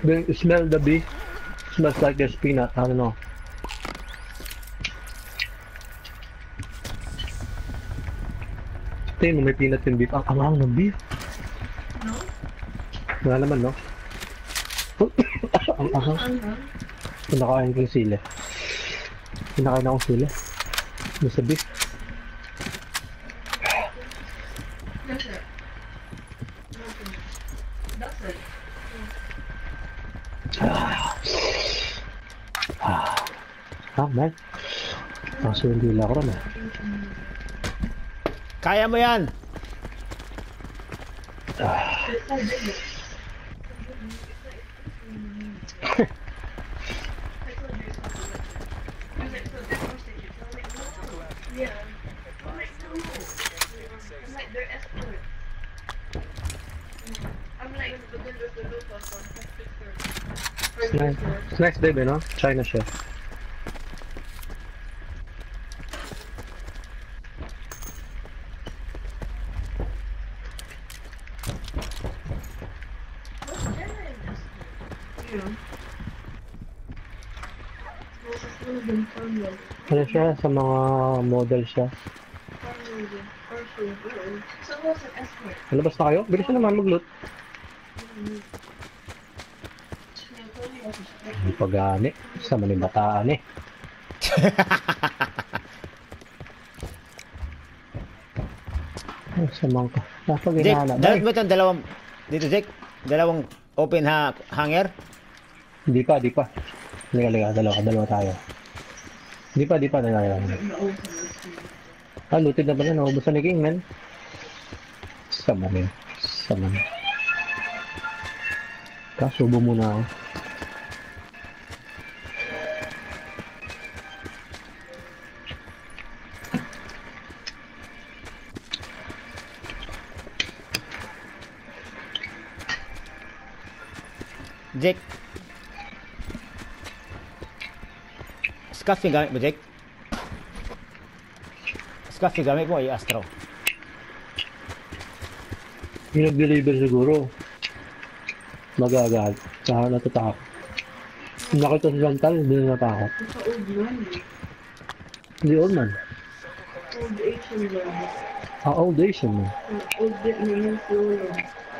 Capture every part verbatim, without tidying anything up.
Then smell the beef. Smells like there's peanut. I don't know. Tingnan mo, may peanut yung beef. Ang angang ng beef. No? Wala naman, no? Ang ahang. Pinakain ko yung sili. Pinakain akong sili. Doon sa beef. That's it. That's it. Ah, ah, man. Kaso hindi lang ako rin, eh. Kaya mo yan! Ah. Yeah. I'm like, no. I'm like, they're escort. I'm like, but then there's the local one. It's nice. It's nice, baby, no? China chef. Ano siya? Sa mga model siya. So what's an escort? Malabas na kayo? Bilis na naman mag-loot. Ang pagani. Sa manibataan eh. Sa mangka. Nasa Jake, ginala. dapat mo itong dalawang... Dito, Jake. Dalawang open ha hanger. Hindi pa, di pa. Liga, liga. Dalawa, dalawa tayo. Di pa, di pa. Liga, liga. Ah, looted na ba na? Naubusan ni King, man. Sama rin. Sama rin. Kasubo muna ako. Jake. Scuff yung gamit mo, Jake. Scuff yung gamit mo ay Astro. Yung nag-deliver siguro. Magagad. Saka natatakot. Nakita si Chantal, hindi na natakot. It's an old man. Hindi old man. Old Asian man. Ah, old Asian man. Old Vietnamese woman.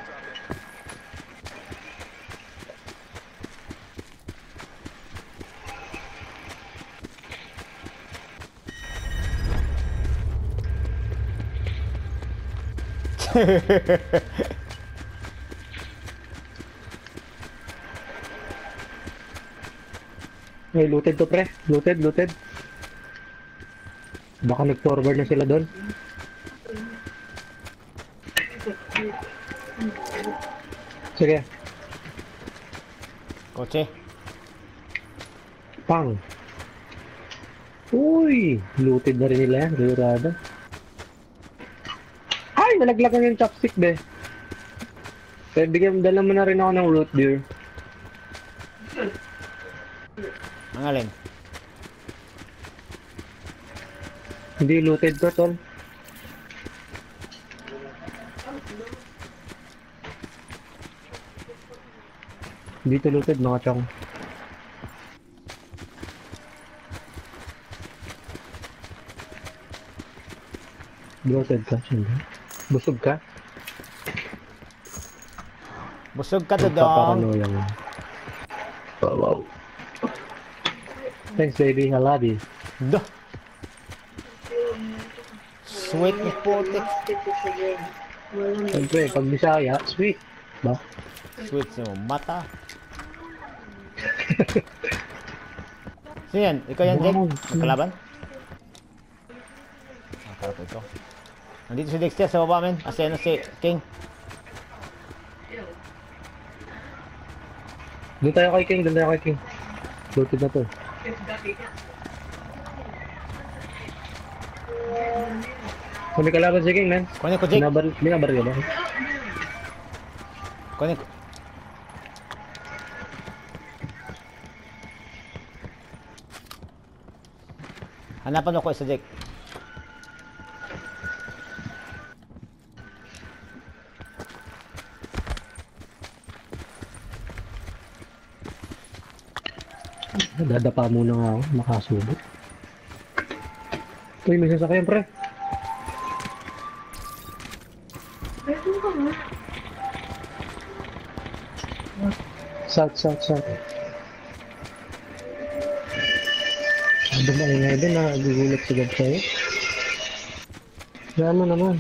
Ay, looted to, pre. Looted, looted. Baka nag-forward na sila doon. Sige. Kotse. Pang. Uy! Looted na rin nila yan. Rirada. Ay! Nalaglagan yung chopstick, be. Kaya bigyan, dala mo na rin ako ng root beer. Ang alin? Hindi looted to, tol. Dito looted, mga chong. Looted ka, hindi. Busog ka? Busog ka to, dong. Nagpaparanoia mo. Wow, wow. Thanks, baby. I love you. Duh. Sweet ni putik. Siyempre, pag Bisaya, sweet. Ba? Sweet sa mata. Sino yan? Ikaw yan, Jake? Magkalaban? Ah, para po ito. Nandito si Dexter sa baba, men. Kasi ano si King. Doon tayo kay King, doon tayo kay King. Looted na to. Kung may kalaban si King, man. Kunin ko, Jake. Binabar, binabar ka ba? Kunin ko. Hanapan ako isa, Jake. Dadapa muna nga ako, makasubot. Uy, may sasakyan, pre. Pwede ka nga. South, south, south. Ano ba ingay din na gugulat sigad sa'yo? Kaya mo naman.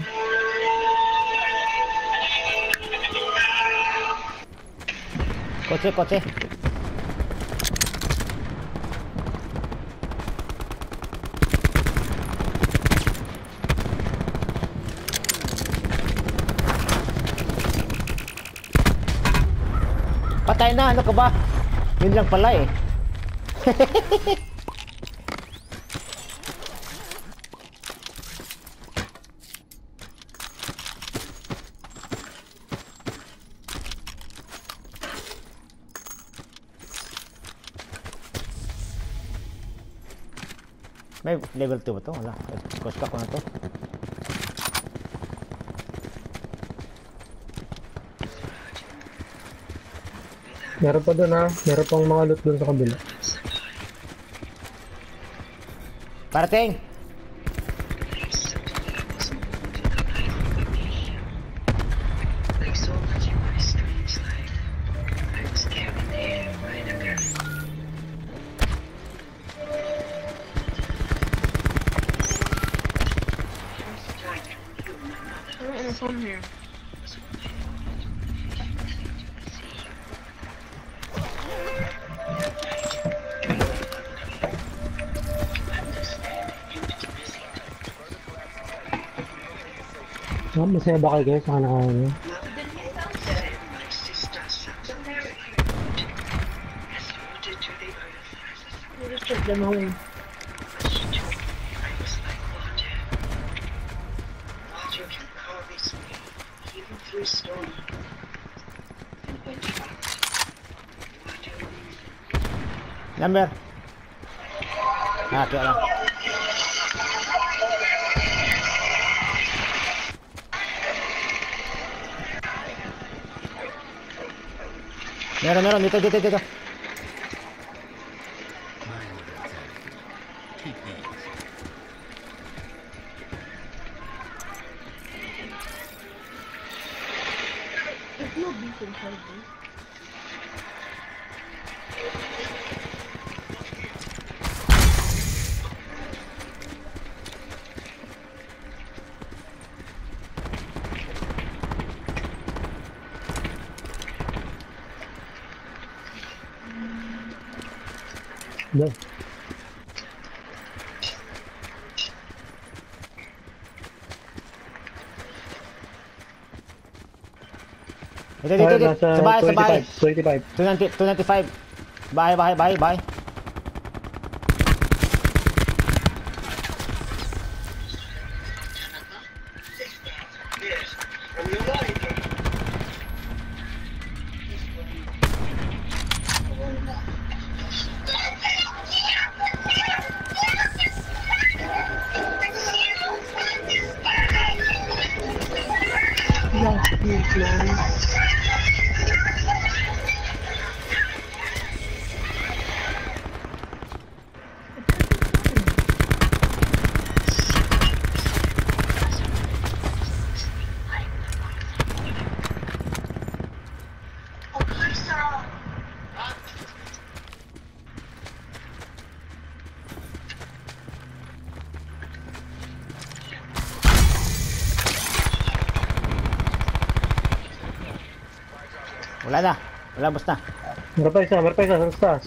Kotse, kotse. Patay na, ano ka ba? Yun lang pala eh. May level two ba to? Wala. Koska ko na to. Meron pa doon ha. Meron pang mga loot doon sa kabila. Parating! Like so much in my strange life. I was carried there by the girl. Ano from here? Ah, masaya ba kayo guys sa kanakain niyo? Check them home. Number. Ah, kaya lang. Meron, meron. Dito, dito, dito. There's no beef inside this. Doon. Dito, dito, dito. Nasa Sa bahay, sa bahay. twenty-five. two ninety, two ninety-five. Bahay, bahay, bahay, bahay. Last week, man. Wala na. Wala, basta. Meron pa isa, meron pa isa sa taas.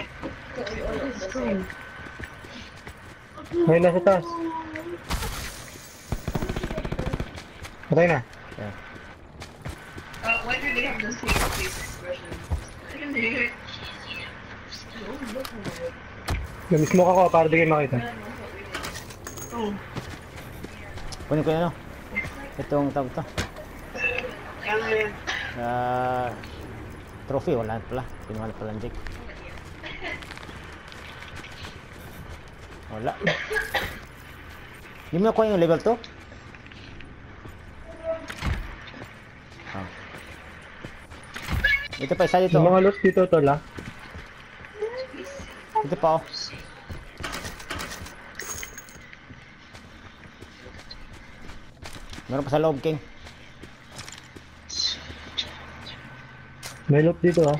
May nasa taas. Patay na. Yeah. Uh, why do they have the same face expression? I can hear it. Gamismoke ako para di kayo makita. Oh, Kunin ko yun, ano. Itong tawag to. camera. Ah, trophy, wala pala. Pinuha na pala ng Jake. Wala. Hindi mo nakuha yung level two? Ah. Dito pa, isa dito. Yung mga loot dito, tol ah. Ito pa oh. Meron pa sa loob, King. May loop dito ah.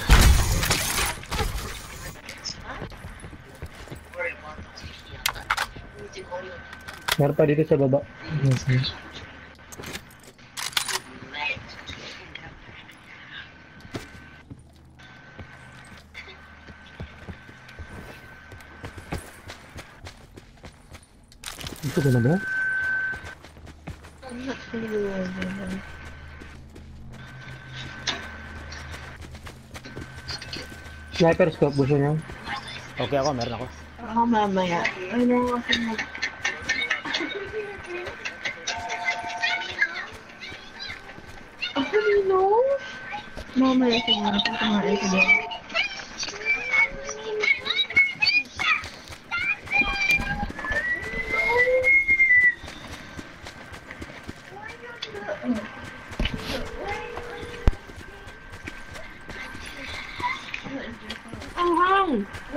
Meron pa dito sa baba. Ito ba na ba? I'm not familiar with them. Sniper scope, gusto niyo? Okay ako, meron ako. Ako mamaya. Ano ako mag... Ako nino? Mamaya ko nga. Kumain ko din. Ang hang!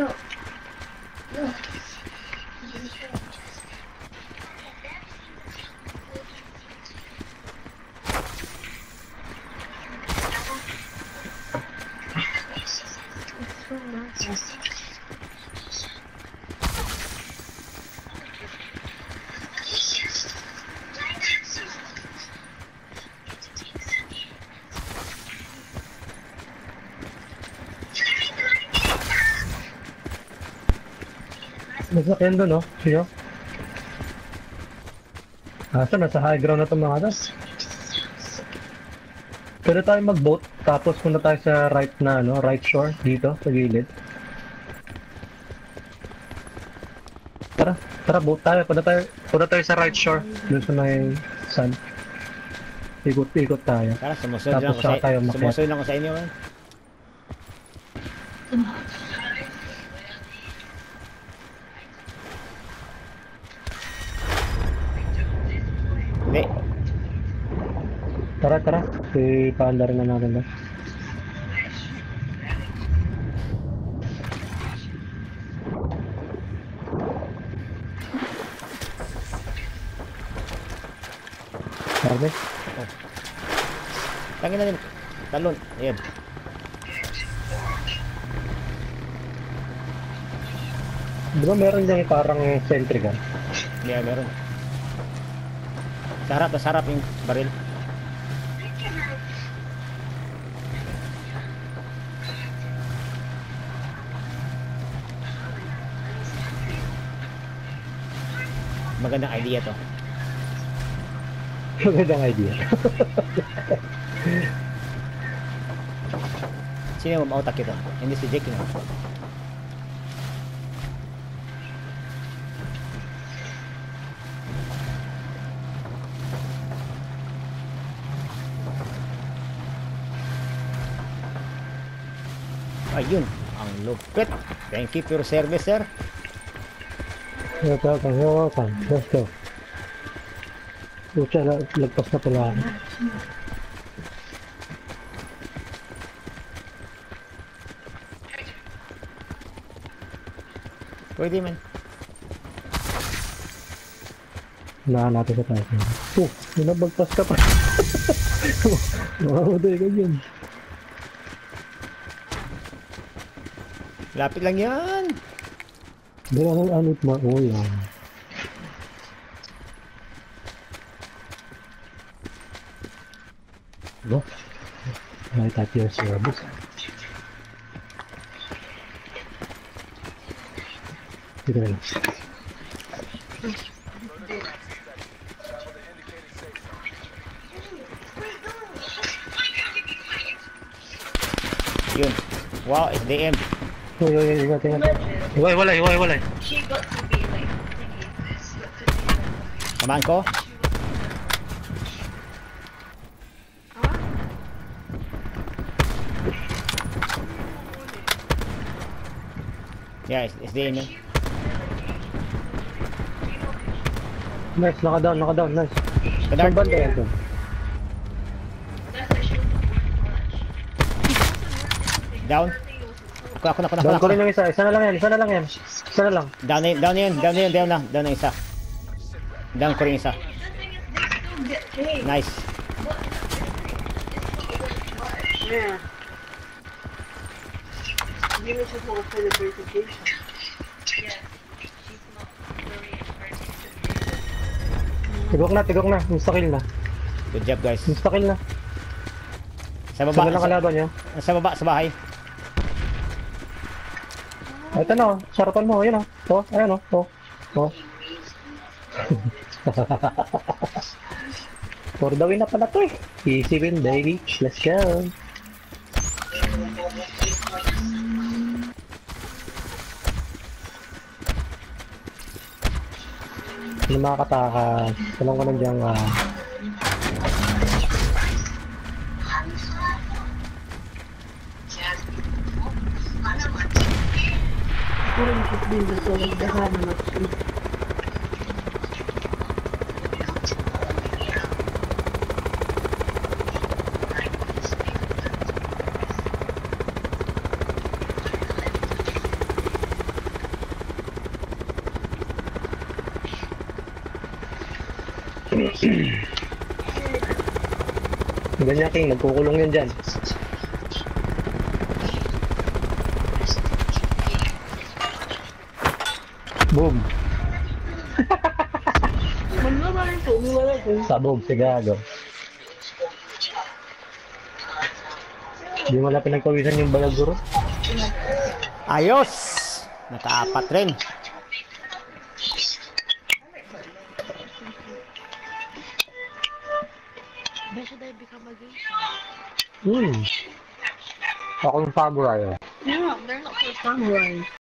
Nasakyan doon, no? Sino? Asa, nasa high ground na itong mga to. Pwede tayo mag-boat, tapos punta tayo sa right na, ano, right shore, dito, sa gilid. Tara, tara, boat tayo. Punta tayo, punta tayo sa right shore, doon sa may sun. Ikot-ikot tayo. Tara, sumusunod lang Tapos ako sa, saka tayo umakyat. sumusunod lang ako sa inyo. Eh. Hindi. Tara, tara. Ipaandar na natin ba? Tara, Tangin na din. Talon. Ayan. di ba meron dyan parang sentry gun? Yeah, meron. Sa harap, sa harap yung baril. Magandang idea to. Magandang idea. Sino yung mautak ito? Hindi si Jake yun. Ayun, ang lupit. Thank you for your service, sir. You're welcome, you're welcome. Let's go. Pucha, la- lagpas na pala ako. Pwede man. Unahan natin sa tayo. Oh, nabagpas ka pa. Makamatay ka dyan. Lapit lang yan. Dala ng anot mo. Oh, yan. Go. May type your service. Dito na lang. Yun. Wow, S D M. Uy, uy, uy, ingat, ingat. Iway, walay, iway, walay. She got to be like thingy. This got to be like... Samahan ko. Yeah, S D M yun. Nice, naka-down, naka-down, nice. Kadar. Saan banda yan to? That's actually Down. Ako, ako na, ako na, Down ako ko na. rin yung isa. Isa na lang yan. Isa na lang yan. Isa na lang. Down na yun, down na yun, down na yun, down na. Down na yung isa. Down ko rin isa. Nice. Yeah. Hindi mo siya po for the verification. Tigok na, tigok na. Insta kill na. Good job, guys. Insta kill na. Sa Isa na baba, lang sa, kalaban niya. sa baba, sa bahay. Ito na, oh. Sarapan mo. Ayun, oh. Oh, ayan, oh. Oh. Oh. For the win na pala to eh. Easy win, baby. Let's go. Ano mga kataka? Tanong ko nandiyan ah. Puro mo siya din sa nagdahan na mag-sleep. Ganyan king, nagkukulong yun dyan. Boom. Wala ba rin po? Wala po. Sabog, sigado. Di mo na pinagpawisan yung balaguro. Ayos! Nakaapat rin. Beso dahil become a gay. Hmm. Ako yung samurai. Yeah, they're not for samurai.